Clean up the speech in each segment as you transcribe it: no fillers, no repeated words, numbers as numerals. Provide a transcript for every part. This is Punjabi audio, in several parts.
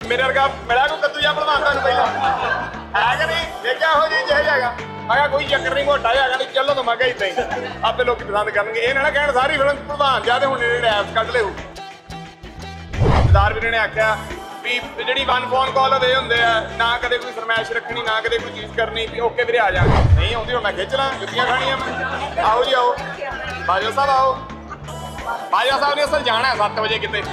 मेरे वर्गा मिला को कद्दू जा भलवान तुहानू पहला है कि नहीं देखा हो जी जिहा जाएगा मैं कहा कोई चक्कर नहीं मोटा जाएगा नहीं चलो तो मैं कहा इदा ही आपे लोग पसंद करनगे ये ना कहण सारी फिल्म भलवान जाते हुण जिहड़े ऐप्स कढ लिओ सरदार वीर ने आख्या भी जिहड़ी वन फोन कॉल अवे हुंदे आ ना कदे कोई फरमाइश रखनी ना कदे कोई चीज़ करनी भी ओके वीरे आ जाएंगे नहीं आउंदी हुण मैं खिच ला जुत्तियां खाणियां मैं आओ जी आओ बाजवा साहब आओ बाजवा साहब ने असल जाना है 7 वजे किते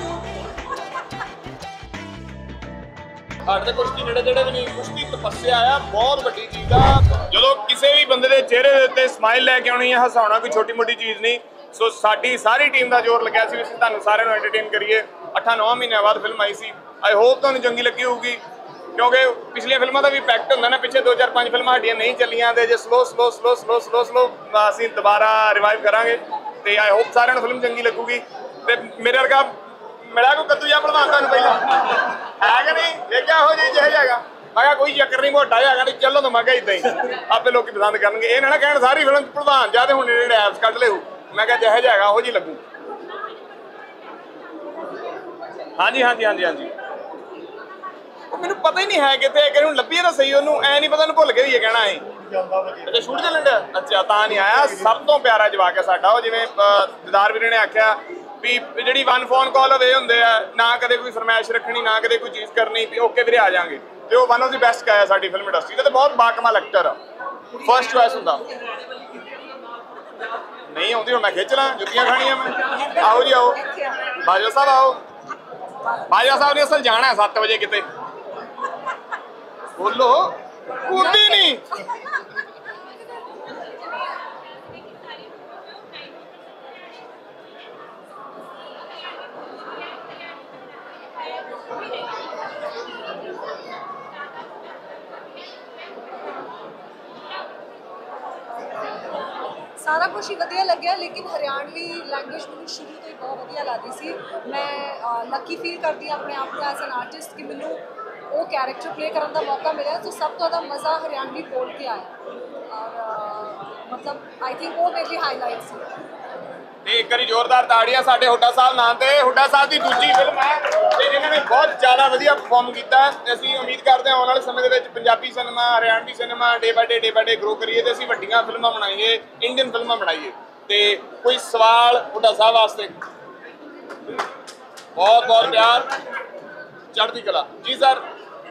ਸਾਡੇ ਕੁਸ਼ਤੀ ਨੇੜੇ ਜਿਹੜੇ ਵੀ ਨਹੀਂ ਕੁਸ਼ਤੀ ਤਪੱਸਿਆ ਆ ਬਹੁਤ ਵੱਡੀ ਚੀਜ਼ ਆ ਜਦੋਂ ਕਿਸੇ ਵੀ ਬੰਦੇ ਦੇ ਚਿਹਰੇ ਦੇ ਉੱਤੇ ਸਮਾਈਲ ਲੈ ਕੇ ਆਉਣੀ ਹੈ ਹਸਾਉਣਾ ਕੋਈ ਛੋਟੀ ਮੋਟੀ ਚੀਜ਼ ਨਹੀਂ ਸੋ ਸਾਡੀ ਸਾਰੀ ਟੀਮ ਦਾ ਜ਼ੋਰ ਲੱਗਿਆ ਸੀ ਵੀ ਅਸੀਂ ਤੁਹਾਨੂੰ ਸਾਰਿਆਂ ਨੂੰ ਐਂਟਰਟੇਨ ਕਰੀਏ 8-9 ਮਹੀਨਿਆਂ ਬਾਅਦ film I C I hope ਤੁਹਾਨੂੰ ਚੰਗੀ ਲੱਗੀ ਹੋਊਗੀ ਕਿਉਂਕਿ ਪਿਛਲੀਆਂ ਫਿਲਮਾਂ ਦਾ ਵੀ ਇੰਪੈਕਟ ਹੁੰਦਾ ਨਾ ਪਿੱਛੇ 2-4-5 ਫਿਲਮਾਂ ਸਾਡੀਆਂ ਨਹੀਂ ਚੱਲੀਆਂ ਤੇ ਜੇ ਸਲੋ ਅਸੀਂ ਦੁਬਾਰਾ ਰਿਵਾਈਵ ਕਰਾਂਗੇ ਤੇ ਆਈ ਹੋਪ ਸਾਰਿਆਂ ਨੂੰ ਫਿਲਮ ਚੰਗੀ ਲੱਗੂਗੀ ਤੇ ਮੇਰੇ ਵਰਗਾ मिला को कद्दू जा भलवान तुहानू पहला है कि नहीं देखा हो जी जिहा जाएगा मैं कहा कोई चक्कर नहीं मोटा जाएगा नहीं चलो तो मैं कहा इदा ही आपे लोग पसंद करनगे ये ना कहण सारी फिल्म भलवान जाते हुण जिहड़े ऐप्स कढ लिओ मैं कहा जिहा जाएगा ओहो जी लगू हाँ जी मैनू पता ही नहीं है कितने कि लभीए तो सही उन्होंने ऐ नहीं पता भुल के भी कहना है अच्छा शूट चलन डਿਆ अच्छा ਤਾਂ नहीं आया सब तो प्यारा जवाक है साडा ਉਹ ਜਿਵੇਂ ਦਿਦਾਰ ਵੀਰੇ ਨੇ ਆਖਿਆ ਵੀ ਜਿਹੜੀ ਵਨ ਫੋਨ ਕਾਲ ਅਵੇ ਹੁੰਦੇ ਆ ਨਾ ਕਦੇ ਕੋਈ ਫਰਮਾਇਸ਼ ਰੱਖਣੀ ਨਾ ਕਦੇ ਕੋਈ ਚੀਜ਼ ਕਰਨੀ ਵੀ ਓਕੇ ਵੀਰੇ ਆ ਜਾਾਂਗੇ ਤੇ ਉਹ ਵਨ ਆਫ ਦੀ ਬੈਸਟ ਗਾਇਆ ਸਾਡੀ ਫਿਲਮ ਇੰਡਸਟਰੀ ਦਾ ਤੇ ਬਹੁਤ ਬਾਕਮਾਲ ਐਕਟਰ ਆ ਫਰਸਟ ਚੁਆਇਸ ਹੁੰਦਾ ਨਹੀਂ ਆਉਂਦੀ ਹੁਣ ਮੈਂ ਖਿੱਚ ਲਾਂ ਜੁੱਤੀਆਂ ਖਾਣੀਆਂ ਮੈਂ ਆਓ ਜੀ ਆਓ ਬਾਜਵਾ ਸਾਹਿਬ ਆਓ ਬਾਜਵਾ ਸਾਹਿਬ ਨੇ ਅਸਲ ਜਾਣਾ ਹੈ 7 ਵਜੇ ਕਿਤੇ ਬੋਲੋ ਕੁੰਡੀ ਨਹੀਂ सारा कुछ ही वधिया लग्या लेकिन हरियाणवी लैंग्वेज मैंने शुरू तो ही बहुत वधिया लगती सी मैं लकी फील करती हूँ अपने आप को एज एन आर्टिस्ट कि मैनू वो कैरेक्टर प्ले करने का मौका मिला तो सब तो ज़्यादा मज़ा हरियाणवी बोल के आया और मतलब आई थिंक वो मेरी हाईलाइट सी ਤੇ ਇੱਕ ਵਾਰੀ ਜ਼ੋਰਦਾਰ ਤਾੜੀਆਂ ਸਾਡੇ ਹੁੱਡਾ ਸਾਹਿਬ ਨਾਂ ਤੇ ਹੁੱਡਾ ਸਾਹਿਬ ਦੀ ਦੂਜੀ ਫਿਲਮ ਹੈ ਤੇ ਇਹਨਾਂ ਨੇ ਬਹੁਤ ਜ਼ਿਆਦਾ ਵਧੀਆ ਪਰਫਾਰਮ ਕੀਤਾ ਤੇ ਅਸੀਂ ਉਮੀਦ ਕਰਦੇ ਹਾਂ ਆਉਣ ਵਾਲੇ ਸਮੇਂ ਦੇ ਵਿੱਚ Punjabi cinema Haryanvi cinema day by day grow ਕਰੀਏ ਤੇ ਅਸੀਂ ਵੱਡੀਆਂ ਫਿਲਮਾਂ ਬਣਾਈਏ ਇੰਡੀਅਨ ਫਿਲਮਾਂ ਬਣਾਈਏ ਤੇ ਕੋਈ ਸਵਾਲ ਹੁੱਡਾ ਸਾਹਿਬ ਵਾਸਤੇ ਬਹੁਤ ਬਹੁਤ ਪਿਆਰ ਚੜ੍ਹਦੀ ਕਲਾ ਜੀ ਸਰ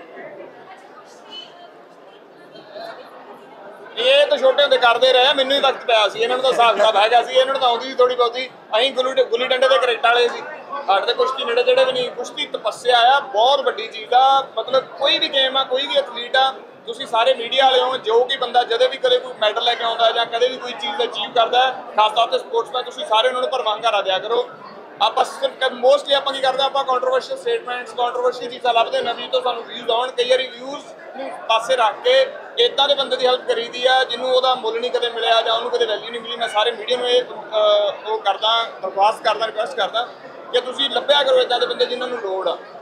ਇਹ ਤਾਂ ਛੋਟੇ ਹੁੰਦੇ ਕਰਦੇ ਰਹੇ ਮੈਨੂੰ ਹੀ ਵਕਤ ਪਿਆ ਸੀ ਇਹਨਾਂ ਨੂੰ ਤਾਂ ਹਿਸਾਬ ਕਿਤਾਬ ਹੈਗਾ ਸੀ ਇਹਨਾਂ ਨੂੰ ਤਾਂ ਆਉਂਦੀ ਸੀ ਥੋੜੀ ਬਹੁਤੀ ਅਸੀਂ ਗੁੱਲੀ ਡੰਡੇ ਦੇ ਕਰੇਟ ਵਾਲੇ ਸੀ ਸਾਡੇ ਤੇ ਕੁਸ਼ਤੀ ਨੇੜੇ ਜਿਹੜੇ ਵੀ ਨਹੀਂ ਕੁਸ਼ਤੀ ਤਪੱਸਿਆ ਆ ਬਹੁਤ ਵੱਡੀ ਚੀਜ਼ ਆ ਮਤਲਬ ਕੋਈ ਵੀ ਗੇਮ ਆ ਕੋਈ ਵੀ ਐਥਲੀਟ ਆ ਤੁਸੀਂ ਸਾਰੇ ਮੀਡੀਆ ਵਾਲੇ ਹੋ ਜੋ ਕਿ ਬੰਦਾ ਜਦੋਂ ਵੀ ਕਦੇ ਕੋਈ ਮੈਡਲ ਲੈ ਕੇ ਆਉਂਦਾ ਜਾਂ ਕਦੇ ਵੀ ਕੋਈ ਚੀਜ਼ ਅਚੀਵ ਕਰਦਾ ਖਾਸ ਤੌਰ ਤੇ ਸਪੋਰਟਸਮੈਨ ਤੁਸੀਂ ਸਾਰੇ ਉਹਨਾਂ ਨੂੰ ਭਰਵਾਂ ਹੰਗਾਰਾ ਦਿਆ ਕਰੋ ਆਪਾਂ ਮੋਸਟਲੀ ਆਪਾਂ ਕੀ ਕਰਦੇ ਆਪਾਂ ਕੰਟਰੋਵਰਸ਼ੀਅਲ ਸਟੇਟਮੈਂਟਸ ਕੰਟਰੋਵਰਸ਼ੀਅਲ ਚੀਜ਼ਾਂ ਲੱਭਦੇ ਨਵੀਂ ਤੋਂ ਸਾਨੂੰ ਵਿਊਜ਼ ਆਉਣ ਕਈ ਵਾਰੀ ਵਿਊਜ਼ ਨੂੰ ਪਾਸੇ ਰੱਖ ਕੇ ਇੱਦਾਂ ਦੇ ਬੰਦੇ ਦੀ ਹੈਲਪ ਕਰੀਦੀ ਆ ਜਿਹਨੂੰ ਉਹਦਾ ਮੁੱਲ ਨਹੀਂ ਕਦੇ ਮਿਲਿਆ ਜਾਂ ਉਹਨੂੰ ਕਦੇ ਵੈਲਿਊ ਨਹੀਂ ਮਿਲੀ ਮੈਂ ਸਾਰੇ ਮੀਡੀਆ ਨੂੰ ਇਹ ਉਹ ਕਰਦਾ ਦਰਖਾਸਤ ਕਰਦਾ ਰਿਕੁਐਸਟ ਕਰਦਾ ਕਿ ਤੁਸੀਂ ਲੱਭਿਆ ਕਰੋ ਇੱਦਾਂ ਦੇ ਬੰਦੇ ਜਿਨ੍ਹਾਂ ਨੂੰ ਲੋੜ ਆ